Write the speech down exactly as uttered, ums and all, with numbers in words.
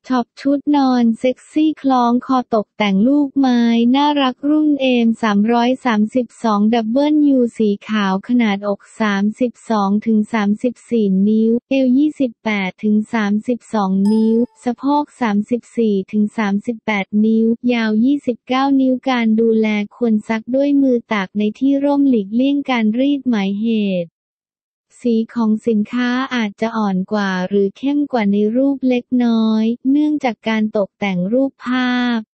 ช็อปชุดนอนเซ็กซี่คล้องคอตกแต่งลูกไม้น่ารักรุ่นเอมสามร้อยสามสิบสองดับเบิลยูสีขาวขนาดอก สามสิบสองถึงสามสิบสี่ นิ้วเอว ยี่สิบแปดถึงสามสิบสอง นิ้วสะโพก สามสิบสี่ถึงสามสิบแปด นิ้วยาว ยี่สิบเก้า นิ้วการดูแลควรซักด้วยมือตากในที่ร่มหลีกเลี่ยงการรีดหมายเหตุสีของสินค้าอาจจะอ่อนกว่าหรือเข้มกว่าในรูปเล็กน้อยเนื่องจากการตกแต่งรูปภาพ